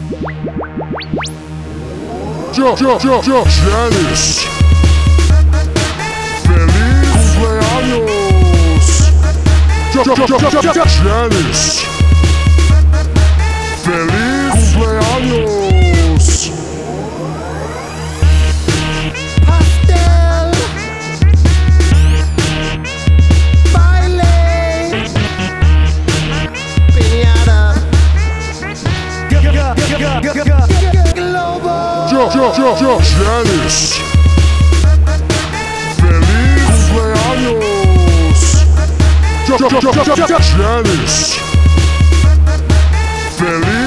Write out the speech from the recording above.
Janis. Feliz cumpleaños. Janis. Feliz cumpleaños. Pastel. Baile. Piñata. Globo. Janis. Feliz cumpleaños. Janis. Feliz